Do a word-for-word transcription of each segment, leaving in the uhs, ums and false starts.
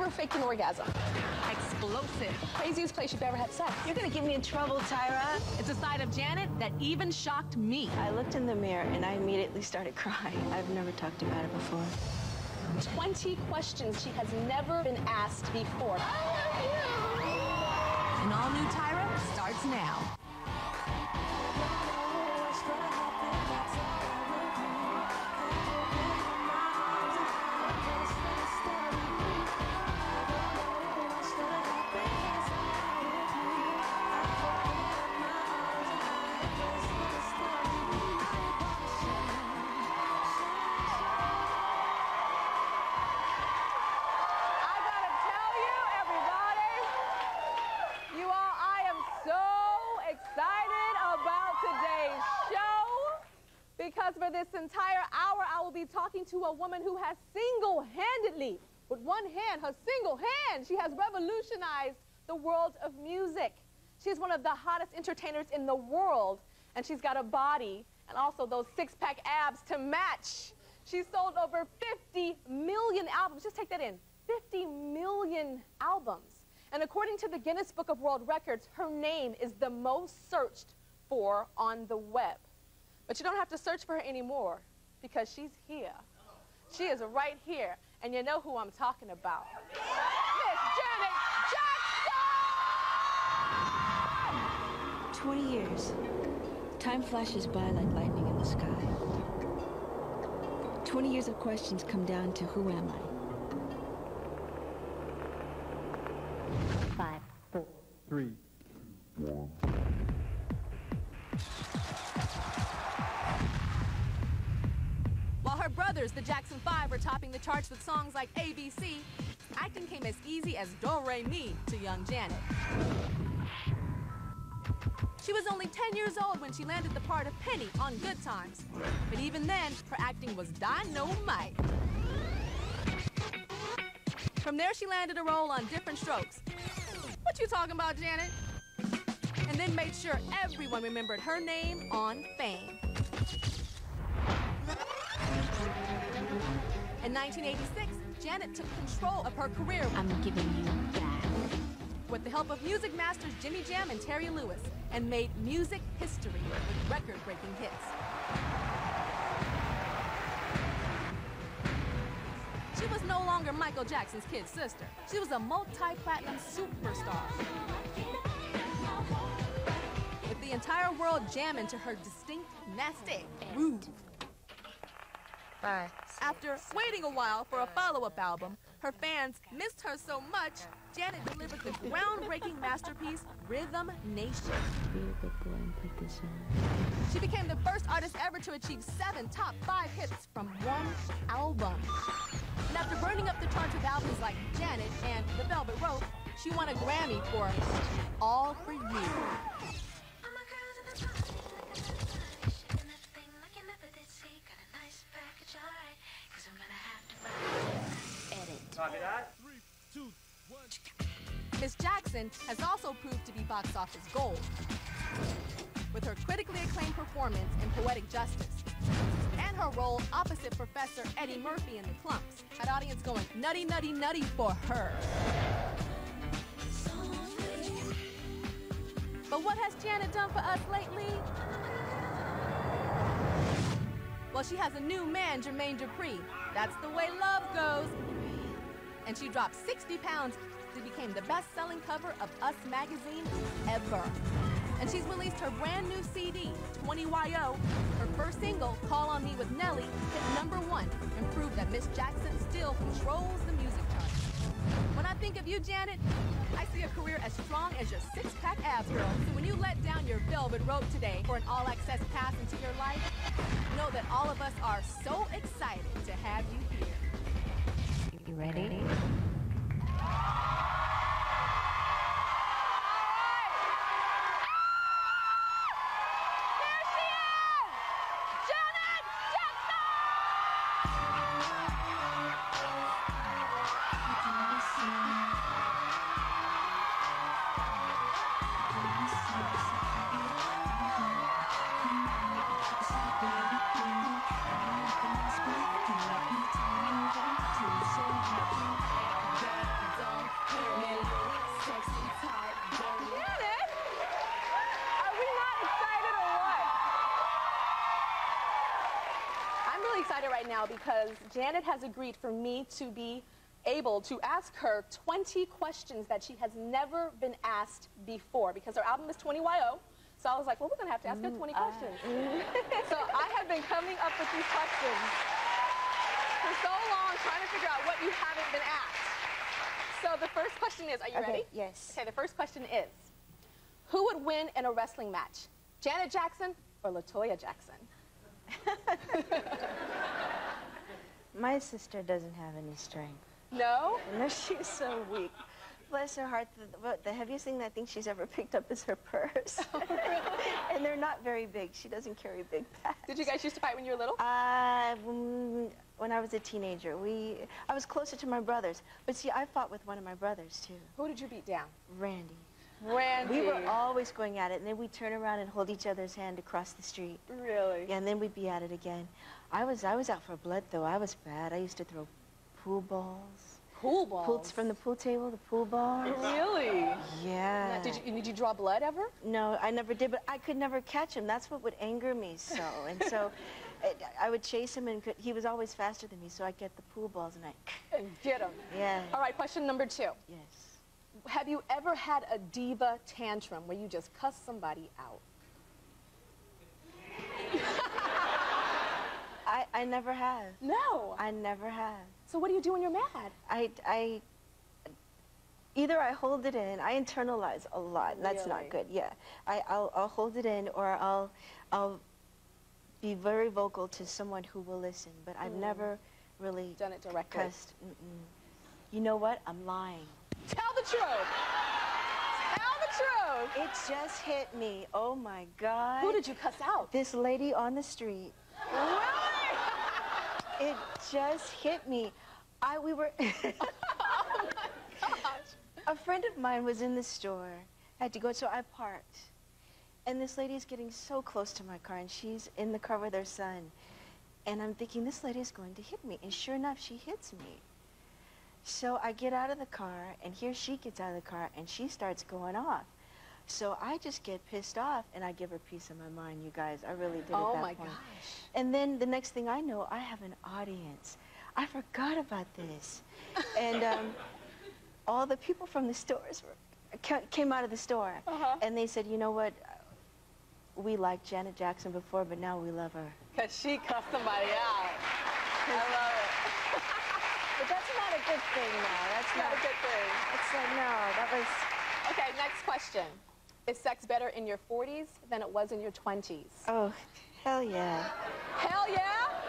ever faked an orgasm? Explosive. Craziest place you've ever had sex? You're gonna get me in trouble, Tyra. It's a side of Janet that even shocked me. I looked in the mirror and I immediately started crying. I've never talked about it before. twenty questions she has never been asked before. I love you. An all-new Tyra starts now. Because for this entire hour, I will be talking to a woman who has single-handedly, with one hand, her single hand, she has revolutionized the world of music. She's one of the hottest entertainers in the world, and she's got a body and also those six-pack abs to match. She's sold over fifty million albums. Just take that in, fifty million albums. And according to the Guinness Book of World Records, her name is the most searched for on the web. But you don't have to search for her anymore because she's here. She is right here, and you know who I'm talking about. Miss Janet Jackson! twenty years. Time flashes by like lightning in the sky. twenty years of questions come down to who am I? Five, four, three, one. While her brothers, the Jackson Five, were topping the charts with songs like A B C, acting came as easy as Do-Re-Mi to young Janet. She was only ten years old when she landed the part of Penny on Good Times. But even then, her acting was dynamite. From there, she landed a role on Different Strokes. What you talking about, Janet? And then made sure everyone remembered her name on Fame. In nineteen eighty-six, Janet took control of her career. I'm giving you back. With the help of music masters Jimmy Jam and Terry Lewis, and made music history with record-breaking hits. She was no longer Michael Jackson's kid sister. She was a multi-platinum superstar. With the entire world jamming to her distinct, nasty groove. Five. After waiting a while for a follow-up album, her fans missed her so much, Janet delivered the groundbreaking masterpiece, Rhythm Nation. Be a good boy and put this on. She became the first artist ever to achieve seven top five hits from one album. And after burning up the charts with albums like Janet and The Velvet Rope, she won a Grammy for All For You. Copy that. Miss Jackson has also proved to be box office gold with her critically acclaimed performance in Poetic Justice and her role opposite Professor Eddie Murphy in The Clumps had audience going nutty, nutty, nutty for her. But what has Janet done for us lately? Well, she has a new man, Jermaine Dupri. That's the way love goes. And she dropped sixty pounds to become the best-selling cover of Us magazine ever. And she's released her brand new C D, twenty Y O. Her first single, Call On Me with Nelly, hit number one and proved that Miss Jackson still controls the music charts. When I think of you, Janet, I see a career as strong as your six-pack abs, girl. So when you let down your velvet rope today for an all-access pass into your life, know that all of us are so excited to have you here. You ready? Thank you. really excited right now because Janet has agreed for me to be able to ask her twenty questions that she has never been asked before, because her album is twenty Y O. So I was like, well, we're going to have to ask her twenty Mm, questions. So I have been coming up with these questions for so long, trying to figure out what you haven't been asked. So the first question is, are you Okay, ready? yes. Okay, the first question is, who would win in a wrestling match? Janet Jackson or LaToya Jackson? My sister doesn't have any strength. No? No, she's so weak. Bless her heart, the, the heaviest thing I think she's ever picked up is her purse. Oh, really? And they're not very big. She doesn't carry big bags. Did you guys used to fight when you were little? Uh, when, when I was a teenager, we, I was closer to my brothers. But see, I fought with one of my brothers, too. Who did you beat down? Randy. Randy. We were always going at it, and then we'd turn around and hold each other's hand across the street. Really? Yeah, and then we'd be at it again. I was, I was out for blood, though. I was bad. I used to throw pool balls. Pool balls? Pool, from the pool table, the pool balls. Really? Yeah. Now, did you, did you draw blood ever? No, I never did, but I could never catch him. That's what would anger me so. And so it, I would chase him, and could, he was always faster than me, so I'd get the pool balls, and I... And get him. Yeah. All right, question number two. Yes. Have you ever had a diva tantrum where you just cuss somebody out? I, I never have. No. I never have. So what do you do when you're mad? I, I, either I hold it in, I internalize a lot, and that's Really? not good, yeah. I, I'll, I'll hold it in, or I'll, I'll be very vocal to someone who will listen, but I've Mm. never really Done it directly. cussed. Mm-mm. You know what? I'm lying. Tell the truth. Tell the truth. It just hit me. Oh my God. Who did you cuss out? This lady on the street. Really? It just hit me. I, we were, Oh my gosh. a friend of mine was in the store. I had to go, so I parked. And this lady is getting so close to my car, and she's in the car with her son. And I'm thinking, this lady is going to hit me. And sure enough, she hits me. So I get out of the car, and here she gets out of the car, and she starts going off. So I just get pissed off, and I give her a piece of my mind, you guys. I really did Oh at that my point. gosh. And then the next thing I know, I have an audience. I forgot about this. And um, all the people from the stores were, ca- came out of the store. Uh-huh. And they said, you know what? We liked Janet Jackson before, but now we love her. Because she cussed somebody out. I love it. But that's not a good thing now. That's Not not, a good thing. It's like, no, that was... Okay, next question. Is sex better in your forties than it was in your twenties? Oh, hell yeah. Hell yeah?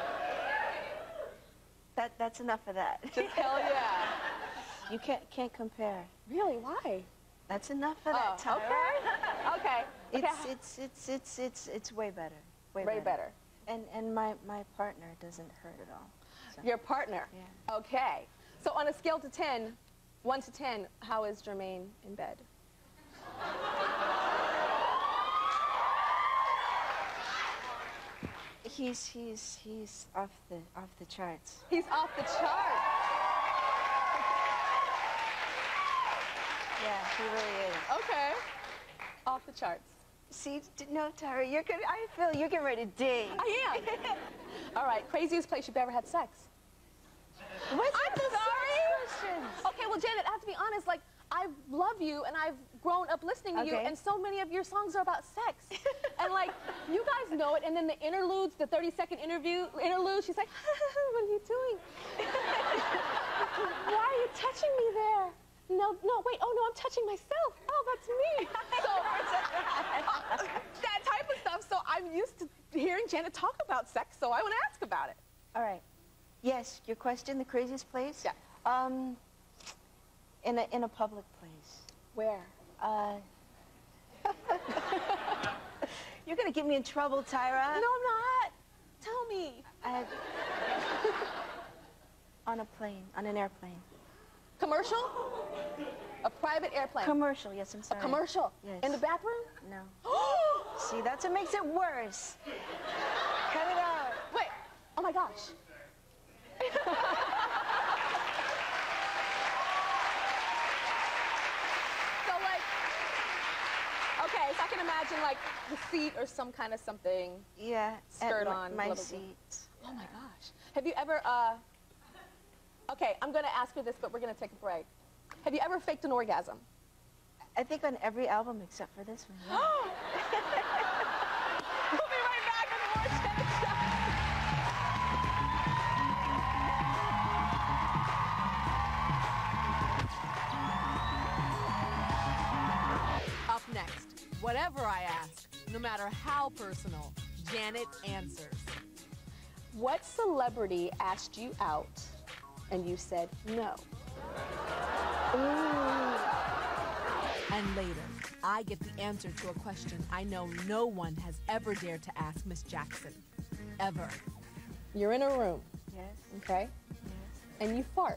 That, that's enough of that. Just hell yeah. You can't, can't compare. Really? Why? That's enough of that, Oh, Tyra. okay. Okay. It's, okay. it's, it's, it's, it's, it's way better. Way, Way better. And, and my, my partner doesn't hurt at all. So. Your partner? Yeah. Okay. So on a scale to ten, one to ten, how is Jermaine in bed? He's, he's, he's off the, off the charts. He's off the chart. Yeah, he really is. Okay. Off the charts. See, d- no, Tyra, you're good. I feel you're getting ready to dig. I am. All right. Craziest place you've ever had sex? What's I'm with the sorry. sex questions? Okay, well, Janet, I have to be honest. Like, I love you, and I've grown up listening to you, Okay. and so many of your songs are about sex. And, like, you guys know it, and then the interludes, the thirty-second interview, interlude, she's like, what are you doing? Why are you touching me there? No, no, wait, oh, no, I'm touching myself. Oh, that's me. So, uh, that type of stuff. So I'm used to hearing Janet talk about sex, so I want to ask about it. All right. Yes, your question, the craziest place? Yeah. Um, in a, in a public place. Where? Uh, you're gonna get me in trouble, Tyra. No, I'm not. Tell me. I, on a plane, on an airplane. Commercial? A private airplane? Commercial, yes, I'm A sorry. commercial? Yes. In the bathroom? No. See, that's what makes it worse. Cut it out. Wait. Oh, my gosh. So, like, okay, so I can imagine, like, the seat or some kind of something. Yeah. Skirt at my, on, my blah, blah, blah. seat. Oh my gosh. Have you ever, uh, okay, I'm gonna ask her this, but we're gonna take a break. Have you ever faked an orgasm? I think on every album except for this one. Yeah. We'll be right back with more Janet Jackson. Up next, whatever I ask, no matter how personal, Janet answers. What celebrity asked you out and you said no? Ooh. And later, I get the answer to a question I know no one has ever dared to ask Miss Jackson. Ever. You're in a room, Yes. okay? Yes. And you fart.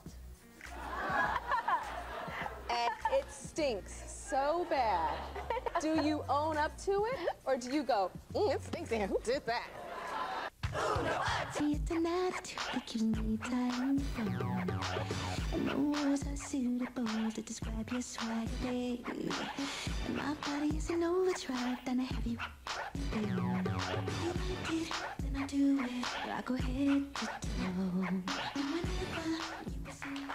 And it stinks so bad. Do you own up to it, or do you go, mm, it stinks in here, who did that? See it tonight, you give me time. And no words are suitable to describe your swag, baby. And my body is an overdrive, then I have you, baby. You want it, then I do it. I go head to toe. And whenever you say.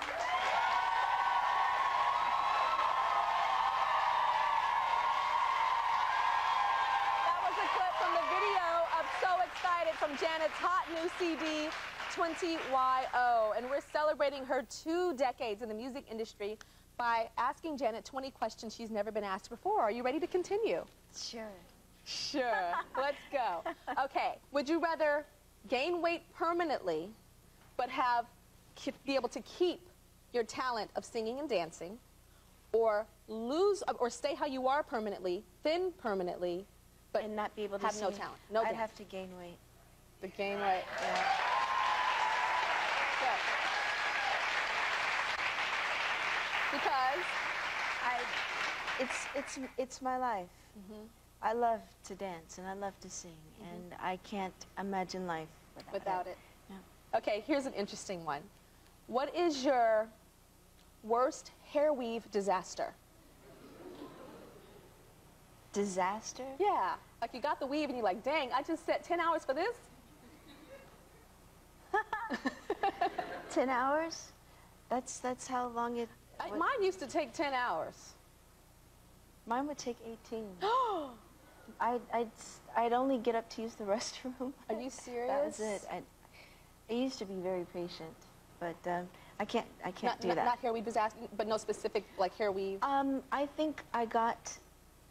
From Janet's hot new C D, twenty Y O, and we're celebrating her two decades in the music industry by asking Janet twenty questions she's never been asked before. Are you ready to continue? Sure. Sure. Let's go. Okay. Would you rather gain weight permanently, but have be able to keep your talent of singing and dancing, or lose or stay how you are permanently, thin permanently, but and not be able to have sing? no talent? No. I'd dance. have to gain weight. The gain weight. Yeah. Good. Because I, it's it's it's my life. Mm-hmm. I love to dance and I love to sing, mm-hmm. and I can't imagine life without, without it. it. No. Okay, here's an interesting one. What is your worst hair weave disaster? Disaster? Yeah. Like you got the weave and you're like, dang, I just set ten hours for this? ten hours? That's that's how long it... I, mine used to take ten hours. Mine would take eighteen. I'd, I'd, I'd only get up to use the restroom. Are you serious? That was it. I, I used to be very patient, but um, I can't, I can't not, do not, that. Not hair weave disaster, but no specific like hair weave? Um, I think I got...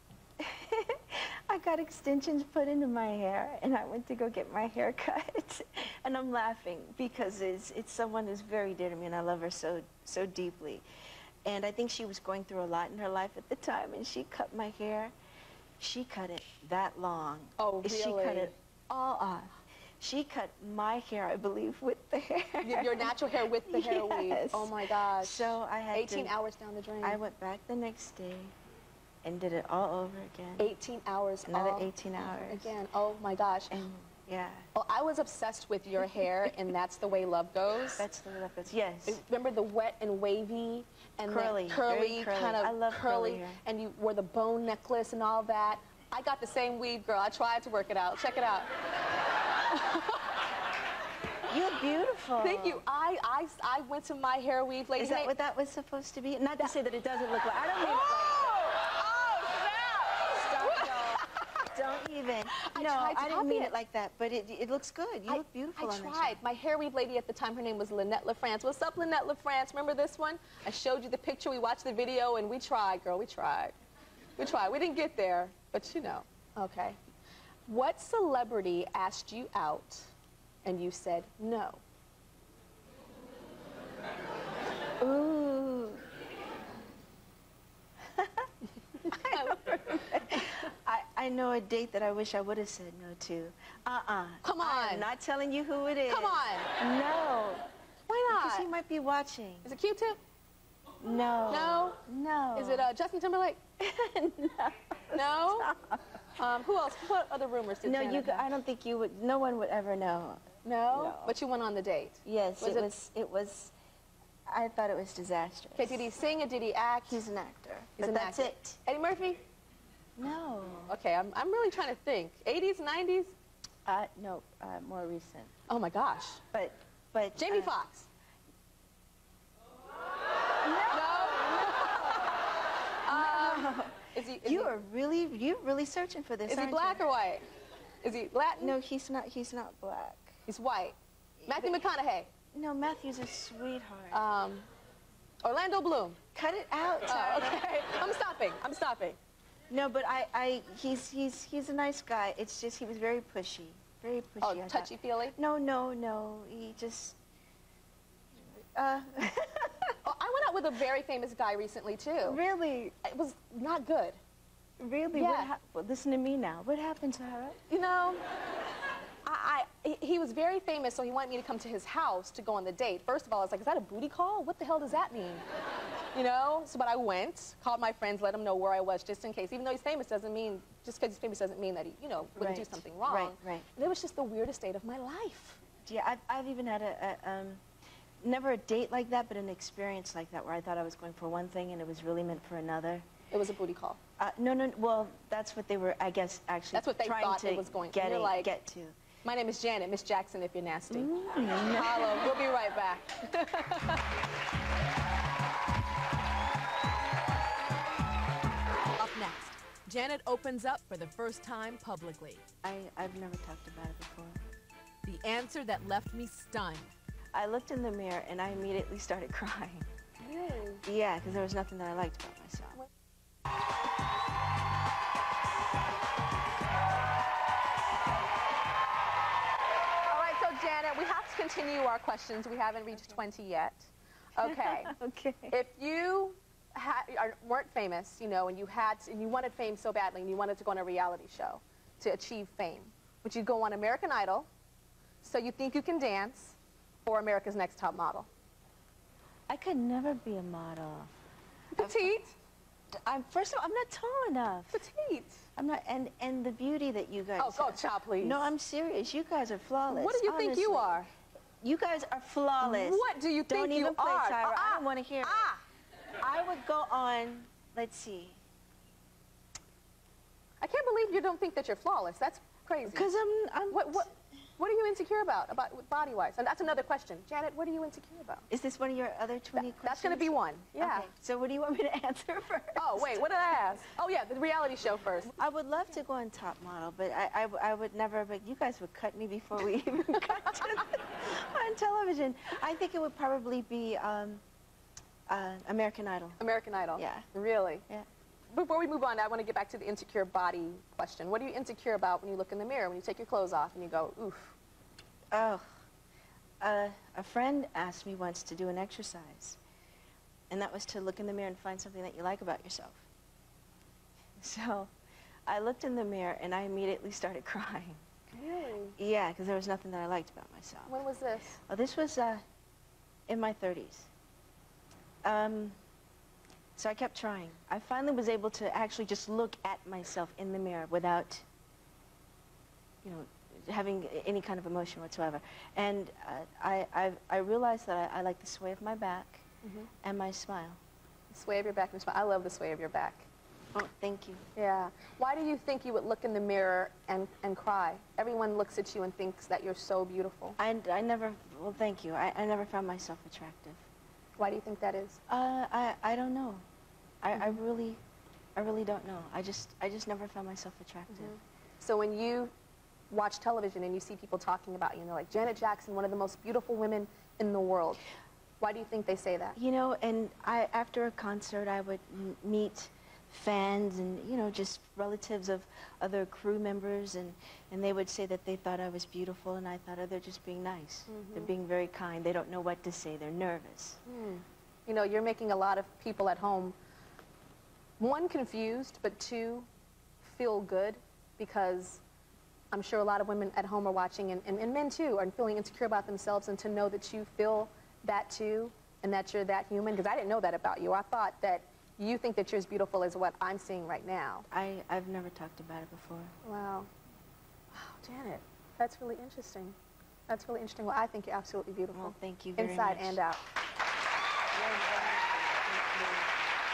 I got extensions put into my hair, and I went to go get my hair cut. And I'm laughing because it's, it's someone who's very dear to me, and I love her so, so deeply. And I think she was going through a lot in her life at the time, and she cut my hair. She cut it that long. Oh, really? She cut it all off. She cut my hair, I believe, with the hair. Your natural hair with the hair yes. weave. Oh, my gosh. So I had eighteen to, hours down the drain. I went back the next day and did it all over again. eighteen hours. Another all eighteen hours. Again. Oh, my gosh. And, yeah. Well, I was obsessed with your hair, and That's the Way Love Goes. That's the way love goes. Yes. Remember the wet and wavy and curly, the curly, very curly. kind of I love curly, curly hair. and you wore the bone necklace and all that. I got the same weave, girl. I tried to work it out. Check it out. You're beautiful. Thank you. I, I, I went to my hair weave lady. Is that what that was supposed to be? Not to say that it doesn't look like. I don't mean oh! it like that. Stop, y'all. Don't even. I no, tried to I didn't copy mean it. it like that, but it, it looks good. You I, look beautiful I on that tried. show. My hair weave lady at the time, her name was Lynette LaFrance. What's up, Lynette LaFrance? Remember this one? I showed you the picture. We watched the video, and we tried, girl. We tried. We tried. We didn't get there, but you know. Okay. What celebrity asked you out, and you said no? Ooh. I, I know a date that I wish I would have said no to. Uh-uh. Come on. I'm not telling you who it is. Come on. No. Why not? Because he might be watching. Is it Q-Tip? No. No? No. Is it uh, Justin Timberlake? no. No? Um, who else? What other rumors did No, Janet you. have? I don't think you would. No one would ever know. No? No. But you went on the date? Yes, Was it, it- was. It was. I thought it was disastrous. Okay, did he sing or did he act? He's an actor. He's but an that's actor. it. Eddie Murphy? No. Okay, I'm, I'm really trying to think. eighties, nineties? Uh, no, uh, more recent. Oh my gosh. But, but. Jamie uh, Foxx. No. Um, is he? Is You he, are really, you're really searching for this. Is he aren't black you? or white? Is he Latin? No, he's not. He's not black. He's white. Matthew McConaughey. No, Matthew's a sweetheart. Um, Orlando Bloom. Cut it out, Oh, Tyra. okay. I'm stopping. I'm stopping. No, but I, I, he's, he's, he's a nice guy. It's just he was very pushy, very pushy. Oh, I thought. touchy-feely? No, no, no. He just. Uh. Oh, I went out with a very famous guy recently, too. Really, It was not good. really. Yeah. What hap- well, listen to me now. What happened, Tyra? You know, I, I, he- he was very famous, so he wanted me to come to his house to go on the date. First of all, I was like, is that a booty call? What the hell does that mean? You know? So, but I went, called my friends, let them know where I was, just in case. Even though he's famous doesn't mean, just because he's famous doesn't mean that he, you know, wouldn't Right. do something wrong. Right, right. And it was just the weirdest date of my life. Yeah, I've, I've even had a, a um, never a date like that, but an experience like that where I thought I was going for one thing and it was really meant for another. It was a booty call. Uh, no, no, well, that's what they were, I guess, actually That's what they trying thought to it was going- get, you're it- like- get to. My name is Janet, Miss Jackson if you're nasty. Mm, Hello, we'll be right back. Up next, Janet opens up for the first time publicly. I, I've never talked about it before. The answer that left me stunned. I looked in the mirror and I immediately started crying. Really? Yeah, because there was nothing that I liked about myself. All right, so Janet, we have to continue our questions. We haven't reached twenty yet. Okay. Okay. If you ha are, weren't famous, you know, and you had and you wanted fame so badly, and you wanted to go on a reality show to achieve fame, would you go on American Idol, So You Think You Can Dance, or America's Next Top Model? I could never be a model. Petite. I'm first of all, I'm not tall enough. Petite. I'm not, and and the beauty that you guys. Oh, go, have. child, please. No, I'm serious. You guys are flawless. What do you think you honestly. are? You guys are flawless. What do you think Don't you even play, are? Tyra. Ah, I don't want to hear ah. it. I would go on. Let's see. I can't believe you don't think that you're flawless. That's crazy. Because I'm. I'm. What, what, what are you insecure about, about body-wise? And that's another question. Janet, what are you insecure about? Is this one of your other twenty questions? That's going to be one. Yeah. Okay. So what do you want me to answer first? Oh, wait, what did I ask? Oh, yeah, the reality show first. I would love to go on Top Model, but I, I, I would never, but you guys would cut me before we even got to the, on television. I think it would probably be um, uh, American Idol. American Idol. Yeah. Really? Yeah. Before we move on, I want to get back to the insecure body question. What are you insecure about when you look in the mirror, when you take your clothes off and you go, oof? Oh, uh, a friend asked me once to do an exercise, and that was to look in the mirror and find something that you like about yourself. So I looked in the mirror and I immediately started crying. Really? Yeah, because there was nothing that I liked about myself. When was this? Oh, this was uh, in my thirties. Um, so I kept trying. I finally was able to actually just look at myself in the mirror without, you know, having any kind of emotion whatsoever. And uh, I, I, I realized that I, I like the sway of my back Mm-hmm. and my smile. The sway of your back and smile. I love the sway of your back. Oh, thank you. Yeah. Why do you think you would look in the mirror and, and cry? Everyone looks at you and thinks that you're so beautiful. I, I never, well, thank you. I, I never found myself attractive. Why do you think that is? Uh, I, I don't know. I, Mm-hmm. I really, I really don't know. I just, I just never found myself attractive. Mm-hmm. So when you watch television and you see people talking about you, you know, like Janet Jackson, one of the most beautiful women in the world, why do you think they say that? You know, and I, after a concert, I would m meet fans and, you know, just relatives of other crew members, and, and they would say that they thought I was beautiful, and I thought, oh, they're just being nice. Mm-hmm. They're being very kind. They don't know what to say. They're nervous. Hmm. You know, you're making a lot of people at home, one, confused, but two, feel good, because I'm sure a lot of women at home are watching, and, and, and men too, are feeling insecure about themselves, and to know that you feel that too, and that you're that human, because I didn't know that about you. I thought that you think that you're as beautiful as what I'm seeing right now. I, I've never talked about it before. Wow. Wow, Janet, that's really interesting. That's really interesting. Well, I think you're absolutely beautiful. Well, thank you very Inside much. and out.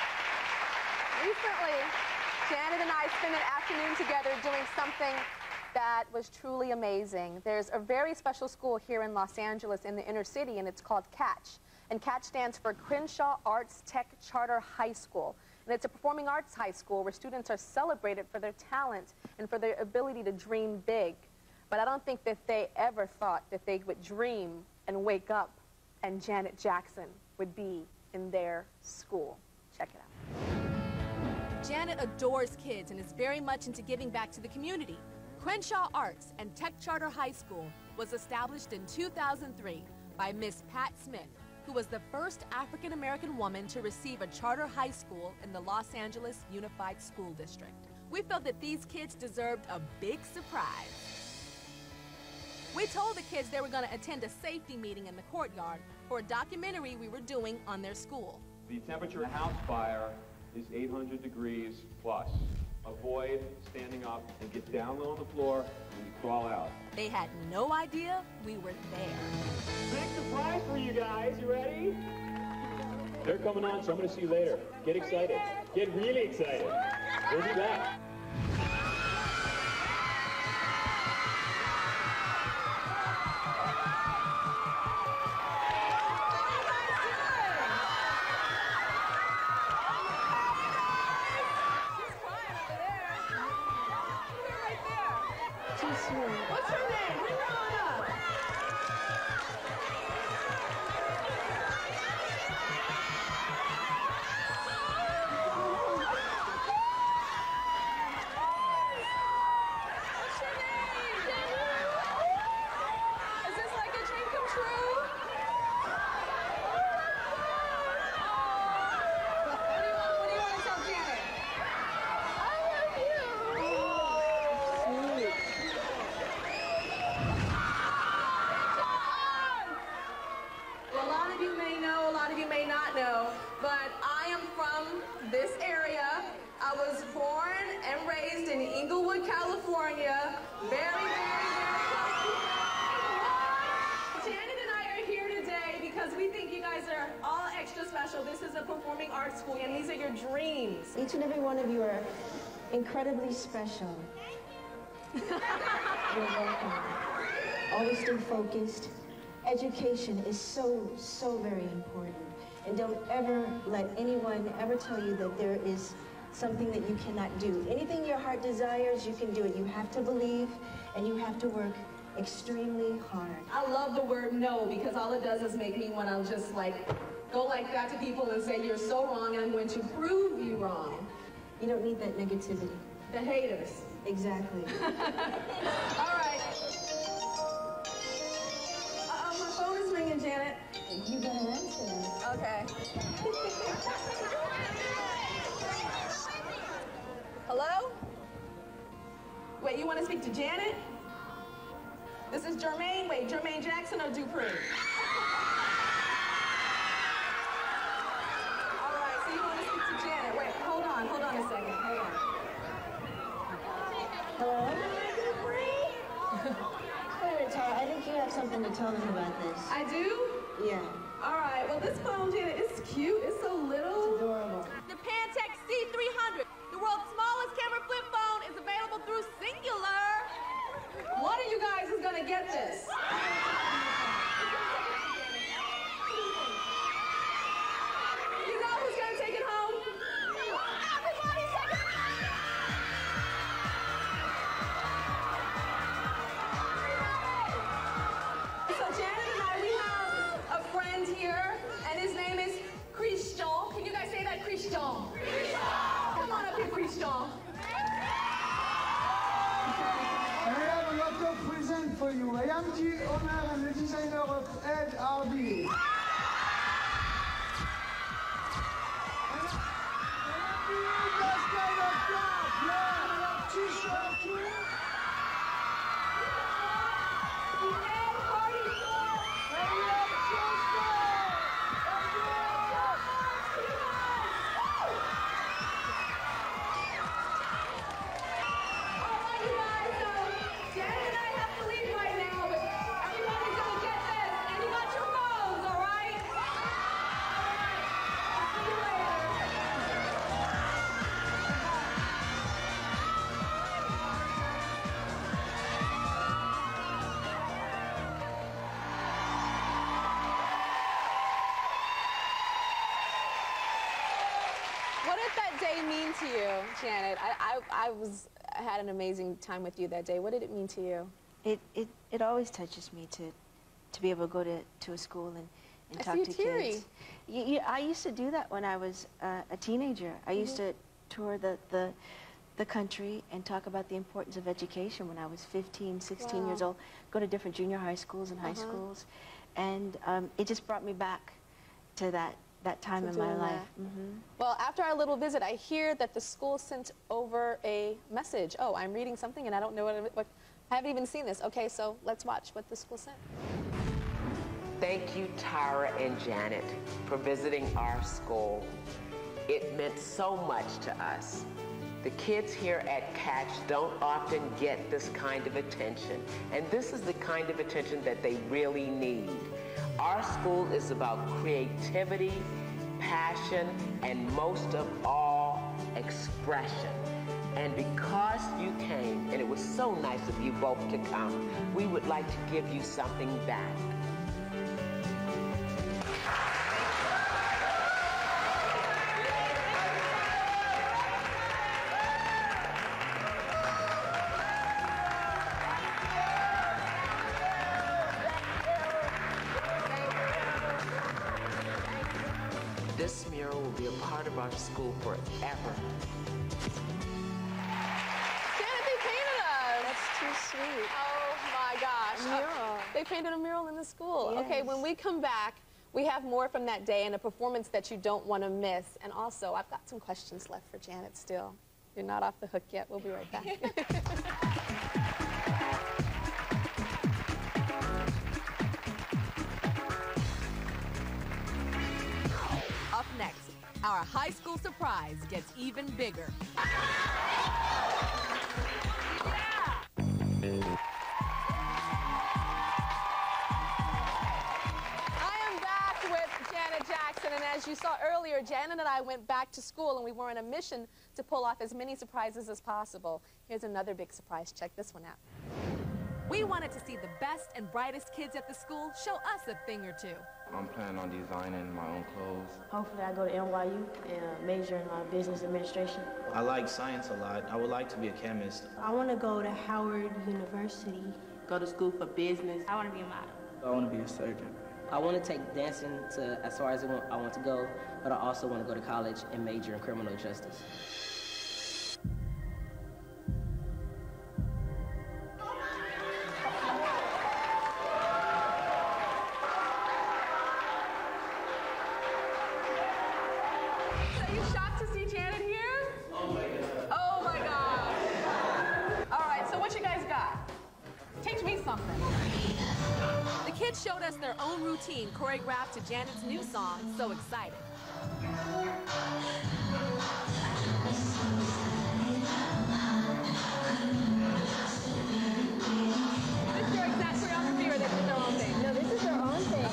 Recently, Janet and I spent an afternoon together doing something That was truly amazing. There's a very special school here in Los Angeles in the inner city, and it's called CATCH. And CATCH stands for Crenshaw Arts Tech Charter High School. And it's a performing arts high school where students are celebrated for their talent and for their ability to dream big. But I don't think that they ever thought that they would dream and wake up and Janet Jackson would be in their school. Check it out. Janet adores kids and is very much into giving back to the community. Crenshaw Arts and Tech Charter High School was established in two thousand three by Miss Pat Smith, who was the first African-American woman to receive a charter high school in the Los Angeles Unified School District. We felt that these kids deserved a big surprise. We told the kids they were going to attend a safety meeting in the courtyard for a documentary we were doing on their school. The temperature of a house fire is eight hundred degrees plus. Avoid standing up and get down low on the floor and you crawl out. They had no idea we were there. Big surprise for you guys. You ready? They're coming on, so I'm going to see you later. Get excited. Get really excited. We'll be back. What's her name? Bring her on up. What's your name? Is this like a dream come true? What do you want? What do you want to tell Janet? I love you. Well, a lot of you may know, a lot of you may not know, but I am from this area. I was born and raised in Inglewood, California. Very, very, very close. Janet and I are here today because we think you guys are all extra special. This is a performing arts school, and these are your dreams. Each and every one of you are incredibly special. You're welcome. Always stay focused. Education is so, so very important. And don't ever let anyone ever tell you that there is something that you cannot do. Anything your heart desires, you can do it. You have to believe, and you have to work extremely hard. I love the word no because all it does is make me want to just like go like that to people and say you're so wrong and I'm going to prove you wrong. You don't need that negativity. The haters. Exactly. All right. Uh-oh, my phone is ringing, Janet. You better answer it. Okay. Hello? Wait, you want to speak to Janet? This is Jermaine. Wait, Jermaine Jackson or Dupree? All right, so you want to speak to Janet. Wait, hold on, hold on a second. Hold on. Hello? Wait a minute, Tara. I think you have something to tell them about this. I do? Yeah. All right, well, this phone, Janet, it's cute. It's so little. It's adorable. The Pantech C three hundred, the world's smallest camera flip phone, is available through Singular. One of you guys is gonna get this. You know who's gonna take it home? Everybody take it home! So Janet and I, we have a friend here, and his name is Christian. Can you guys say that, Christian? Christian! Come on up here, Christian. I have a lot of present for you. I am the owner and did that day mean to you, Janet? I, I, I was I had an amazing time with you that day. What did it mean to you? It, it, it always touches me to, to be able to go to, to a school and, and I talk see to you teary. kids. You, you, I used to do that when I was uh, a teenager. I mm-hmm. used to tour the, the, the country and talk about the importance of education when I was fifteen, sixteen wow. years old, go to different junior high schools and high uh-huh. schools. And um, it just brought me back to that, that time in my life. Mm-hmm. Well, after our little visit, I hear that the school sent over a message. Oh, I'm reading something and I don't know what, what I haven't even seen this. Okay, so let's watch what the school sent. Thank you, Tyra and Janet, for visiting our school. It meant so much to us. The kids here at Catch don't often get this kind of attention, and this is the kind of attention that they really need. Our school is about creativity, passion, and most of all, expression. And because you came, and it was so nice of you both to come, we would like to give you something back. This mural will be a part of our school forever. Janet, they painted us. That's too sweet. Oh my gosh. A mural. Uh, they painted a mural in the school. Yes. Okay, when we come back, we have more from that day and a performance that you don't want to miss. And also, I've got some questions left for Janet still. You're not off the hook yet. We'll be right back. Up next, our high school surprise gets even bigger. And as you saw earlier, Janet and I went back to school and we were on a mission to pull off as many surprises as possible. Here's another big surprise. Check this one out. We wanted to see the best and brightest kids at the school show us a thing or two. I'm planning on designing my own clothes. Hopefully I go to N Y U and major in uh, business administration. I like science a lot. I would like to be a chemist. I want to go to Howard University. Go to school for business. I want to be a model. I want to be a surgeon. I want to take dancing to as far as I want, I want to go, but I also want to go to college and major in criminal justice. So you shocked to see Janet here? Oh my God. Oh my gosh. All right, so what you guys got? Teach me something. The kids showed us their own routine choreographed to Janet's new song, So Excited. Is this your exact choreography or this is their own thing? No, this is their own thing.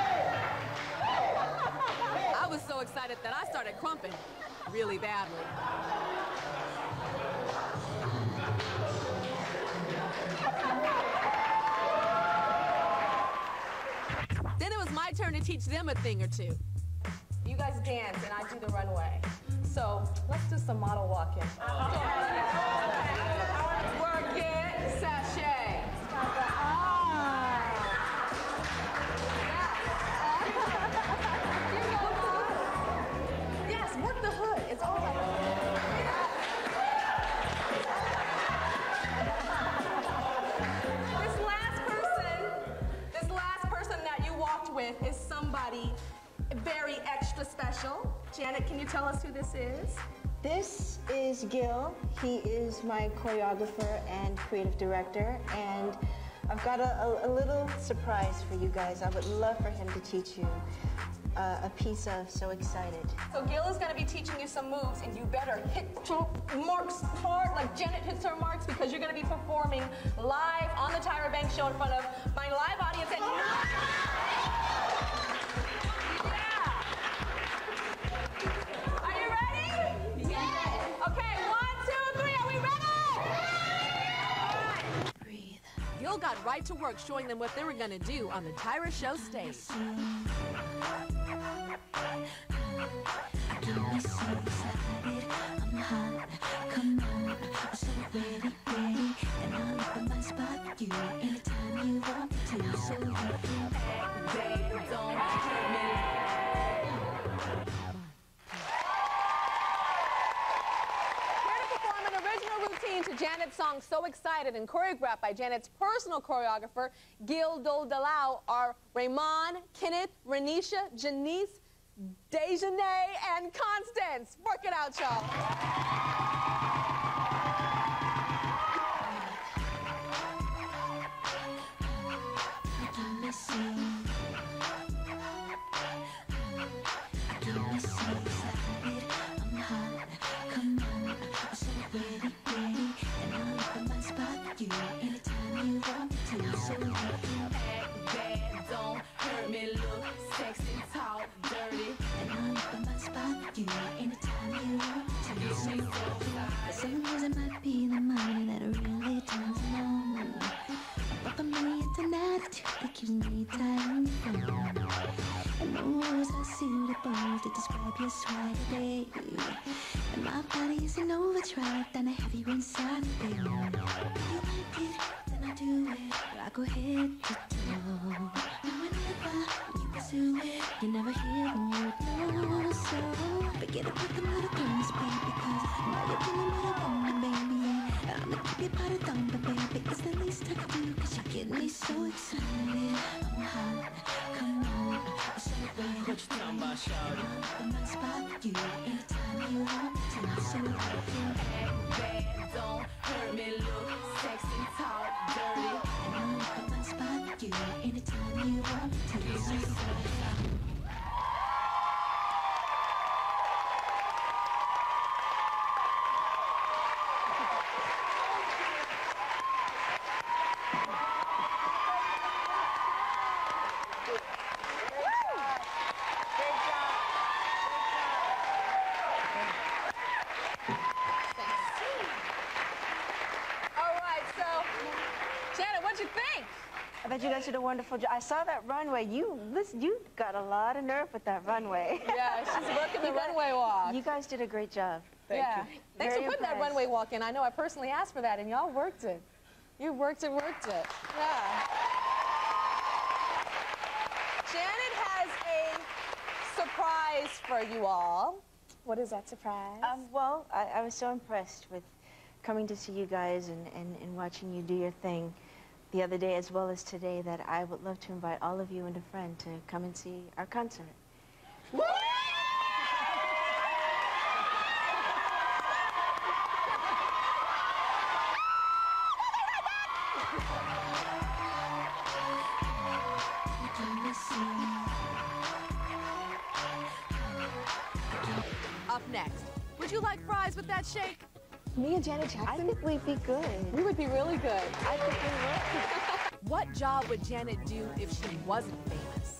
I was so excited that I started crumping really badly. Then it was my turn to teach them a thing or two. You guys dance and I do the runway. So let's do some model walking. Work it, sashay. Yes, work the hood. It's all about the This last person, this last person that you walked with is somebody very extra special. Janet, can you tell us who this is? This is Gil. He is my choreographer and creative director, and I've got a, a, a little surprise for you guys. I would love for him to teach you uh, a piece of So Excited. So Gil is going to be teaching you some moves, and you better hit your marks hard like Janet hits her marks, because you're going to be performing live on the Tyra Banks show in front of my live audience at Gil got right to work showing them what they were going to do on the Tyra Show stage. Get me so excited, I'm hot, come on, I'm so ready, ready, and I'll open my spot for you anytime you want me to, so you can act bad, don't hurt me. Here to perform an original routine to Janet's song So Excited and choreographed by Janet's personal choreographer, Gil Doldalau, are Raymond, Kenneth, Renisha, Janice, Dejanay, and Constance. Work it out, y'all. Some days it might be the money that really turns me on, but for me it's an attitude that keeps me tight on the phone. And no words are suitable to describe your swagger, baby. And my body is an overdrive, then I have you inside, baby. You like it, then I do it. I go head to toe. And whenever you pursue it, you never hear the word no. So forget about the little girls, baby, cause now you're dealing with a woman, baby. And I'ma keep you by the thumb, but baby, it's the least I can do, cause you get me so excited. I'm hot, come on, I'm so ready. What you talking about, shawty? I'm on spot for you anytime you want me to, so you can act bad, don't hurt me, look sexy, talk dirty. And I'm on my spot for you anytime you want me to, so you can. I bet you guys did a wonderful job. I saw that runway. You listen, you got a lot of nerve with that runway. Yeah, she's working the runway walk. You guys did a great job. Thank yeah. you. Thanks Very for putting impressed. that runway walk in. I know I personally asked for that, and y'all worked it. You worked it, worked it. Yeah. Janet has a surprise for you all. What is that surprise? Um, well, I, I was so impressed with coming to see you guys and, and, and watching you do your thing the other day as well as today that I would love to invite all of you and a friend to come and see our concert. Woo! Up next, would you like fries with that shake? Me and Janet Jackson? I think we'd be good. We would be really good. I think we would. What job would Janet do if she wasn't famous?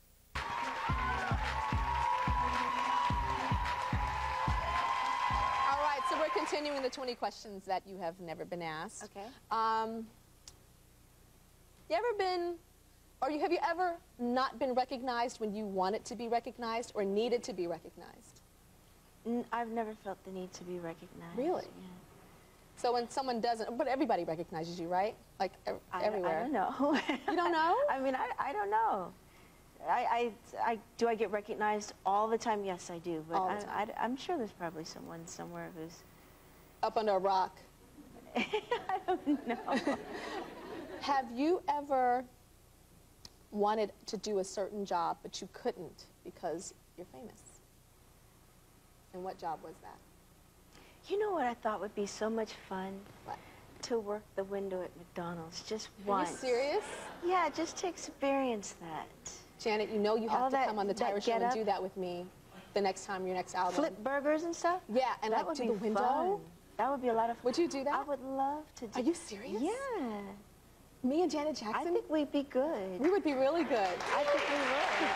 All right, so we're continuing the twenty questions that you have never been asked. Okay. Um, you ever been, or you, have you ever not been recognized when you wanted to be recognized or needed to be recognized? N I've never felt the need to be recognized. Really? Yeah. So when someone doesn't, but everybody recognizes you, right? Like ev I, everywhere. I don't know. You don't know? I mean, I, I don't know. I, I, I, do I get recognized all the time? Yes, I do. But All the I, time. I, I'm sure there's probably someone somewhere who's... Up under a rock. I don't know. Have you ever wanted to do a certain job, but you couldn't because you're famous? And what job was that? You know what I thought would be so much fun? What? To work the window at McDonald's, just Are once. you serious? Yeah, just to experience that. Janet, you know you have All to that- come on the that Tyra show get and up. do that with me the next time, your next album. Flip burgers and stuff? Yeah, and that like would to be the window. fun. That would be a lot of fun. Would you do that? I would love to do Are you serious? Yeah. Me and Janet Jackson? I think we'd be good. We would be really good. I think we would.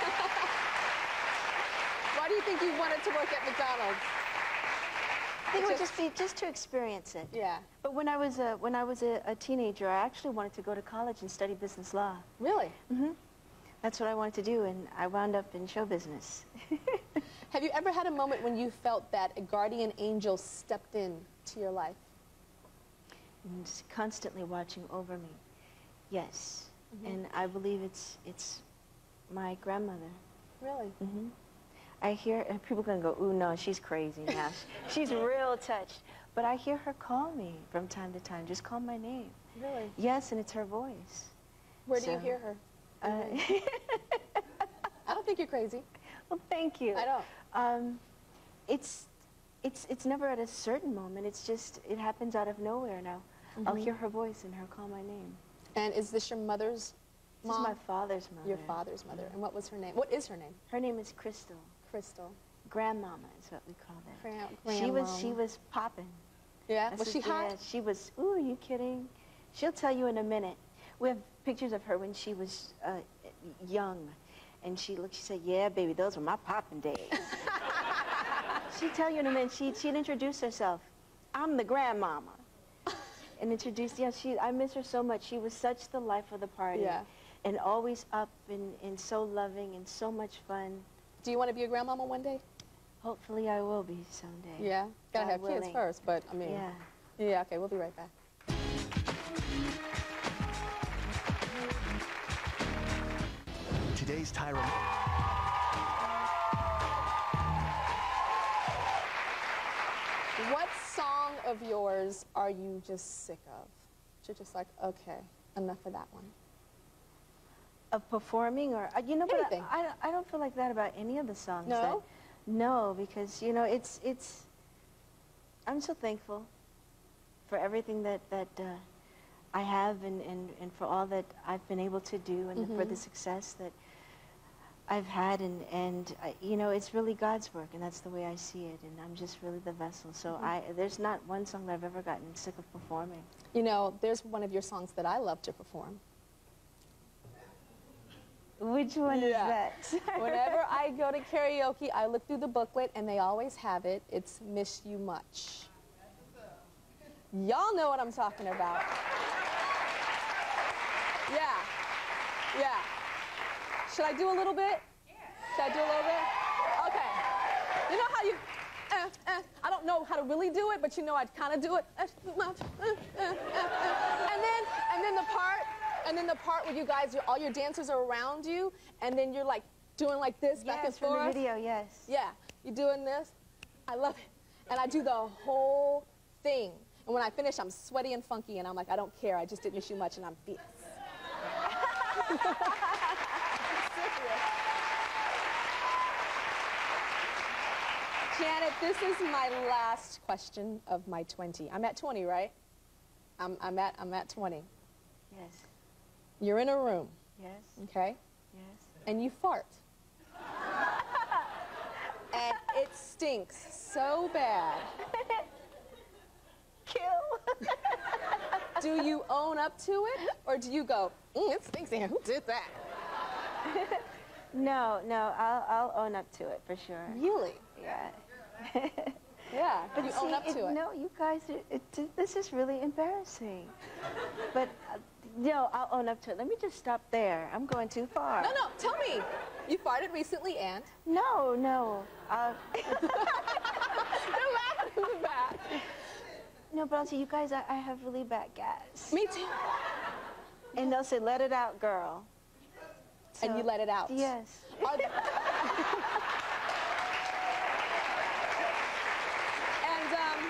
Why do you think you wanted to work at McDonald's? I think it would just be just to experience it. Yeah. But when I was a when I was a, a teenager, I actually wanted to go to college and study business law. Really? Mm-hmm. that's what I wanted to do, and I wound up in show business. Have you ever had a moment when you felt that a guardian angel stepped in to your life? And just constantly watching over me. Yes. Mm-hmm. And I believe it's it's my grandmother. Really? Mm-hmm. I hear, and people can go, ooh, no, she's crazy now. She's real touched. But I hear her call me from time to time, just call my name. Really? Yes, and it's her voice. Where so, do you hear her? Uh, I don't think you're crazy. Well, thank you. I don't. Um, it's, it's, it's never at a certain moment. It's just, it happens out of nowhere now. Mm-hmm. I'll hear her voice and her call my name. And is this your mother's This mom? is my father's mother. Your father's mother. And what was her name? What is her name? Her name is Crystal. Crystal. Grandmama is what we call her. Grand she was, she was popping. Yeah? That's Was she what- hot? Yeah, she was, ooh, are you kidding? She'll tell you in a minute. We have pictures of her when she was uh, young. And she looked, she said, yeah, baby, those were my popping days. She'd tell you in a minute, she, she'd introduce herself. I'm the grandmama. And introduced, yeah, she, I miss her so much. She was such the life of the party. Yeah. And always up and, and so loving and so much fun. Do you want to be a grandmama one day? Hopefully I will be someday. Yeah? Gotta God have kids willing. first, but I mean. Yeah. Yeah, okay, we'll be right back. Today's Tyra. What song of yours are you just sick of? You're just like, okay, enough of that one. Of performing or, uh, you know, Anything. but I, I, I don't feel like that about any of the songs. No? That, no, because, you know, it's, it's, I'm so thankful for everything that, that uh, I have and, and, and for all that I've been able to do and Mm-hmm. for the success that I've had. And, and uh, you know, it's really God's work, and that's the way I see it. And I'm just really the vessel. So Mm-hmm. I, there's not one song that I've ever gotten sick of performing. You know, there's one of your songs that I love to perform. Which one Yeah. is that? Whenever I go to karaoke, I look through the booklet, and they always have it. It's Miss You Much. Y'all know what I'm talking about. Yeah. Yeah. Should I do a little bit? Should I do a little bit? Okay. You know how you, uh, uh, I don't know how to really do it, but you know I'd kind of do it. Uh, uh, uh, uh, uh. And then, and then the part, and then the part where you guys, all your dancers are around you, and then you're like doing like this Yes, back and from forth. the video, yes. Yeah, you're doing this. I love it. And I do the whole thing. And when I finish, I'm sweaty and funky, and I'm like, I don't care. I just didn't miss you much, and I'm fierce. Janet, this is my last question of my twenty. I'm at twenty, right? I'm, I'm, at, I'm at twenty. Yes. You're in a room, Yes. okay? Yes. And you fart. And it stinks so bad. Kill. Do you own up to it, or do you go, mm, it stinks in here, who did that? No, no, I'll, I'll own up to it for sure. Really? Yeah. Yeah, But you see, own up it, to it. No, you guys, it, it, this is really embarrassing. But, uh, no, I'll own up to it. Let me just stop there. I'm going too far. No, no, tell me. You farted recently, and? No, no. Uh, You're laughing in the back. no, but I'll say, you guys, I, I have really bad gas. Me too. And they'll say, let it out, girl. And So, you let it out? Yes. Are they- and, um,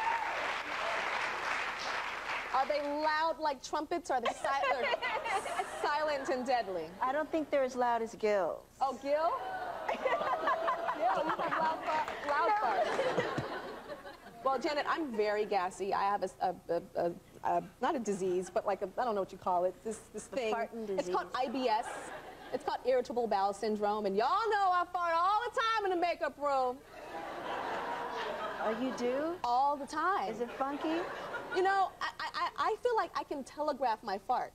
are they loud like trumpets, or are they si or silent and deadly? I don't think they're as loud as Gil's. Oh, Gil? Gil, you have loud, far loud farts. Well, Janet, I'm very gassy. I have a, a, a, a, a not a disease, but like a, I don't know what you call it, this, this The thing. farting It's called disease. I B S. It's called irritable bowel syndrome, and y'all know I fart all the time in the makeup room. Oh, you do? All the time. Is it funky? You know, I, I, I feel like I can telegraph my fart.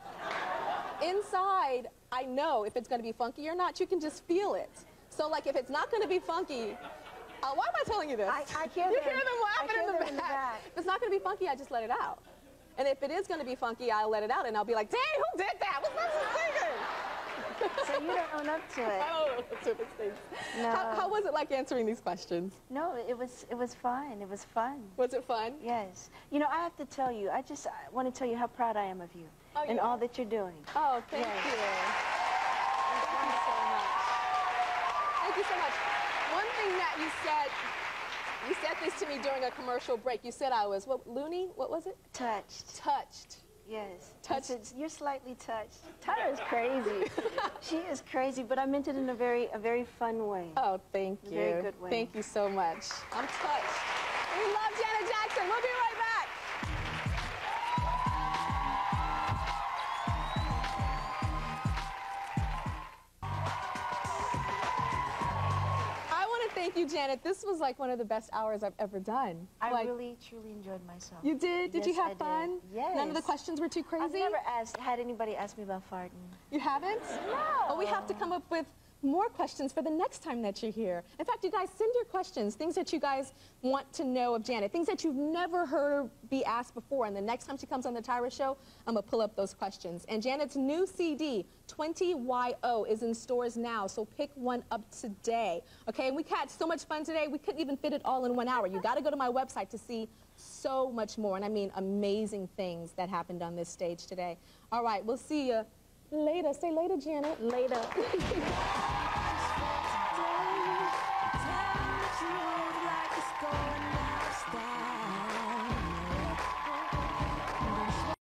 Inside, I know if it's going to be funky or not. You can just feel it. So, like, if it's not going to be funky, uh, why am I telling you this? I, I hear you them. hear them laughing I hear in, the them back. in the back. If it's not going to be funky, I just let it out. And if it is going to be funky, I'll let it out, and I'll be like, dang, who did that? What's that singing? So you don't own up to it. I don't own up to mistakes. No. How, how was it like answering these questions? No, it was it was fun. It was fun. Was it fun? Yes. You know, I have to tell you, I just I want to tell you how proud I am of you Oh, and yeah? all that you're doing. Oh, thank Yes. you. Thank you so much. Thank you so much. One thing that you said, you said this to me during a commercial break. You said I was, what, loony? What was it? Touched. Touched. Yes. Touched. Said, you're slightly touched. Tyra's crazy. She is crazy, but I meant it in a very a very fun way. Oh, thank you. A very good way. Thank you so much. I'm touched. We love Janet Jackson. We'll be right back. I want to thank you, Janet. This was like one of the best hours I've ever done. I like, really, truly enjoyed myself. You did? Did Yes, you have I did. fun? Yes. None of the questions were too crazy? I've never asked, had anybody ask me about farting. You haven't? No. Well, we have to come up with more questions for the next time that you're here. In fact, you guys send your questions, things that you guys want to know of Janet, things that you've never heard her be asked before. And the next time she comes on the Tyra Show, I'm going to pull up those questions. And Janet's new C D, twenty Y O, is in stores now, so pick one up today. Okay, and we had so much fun today, we couldn't even fit it all in one hour. You got to go to my website to see so much more, and I mean amazing things that happened on this stage today. All right, we'll see you later. Say later, Janet. Later.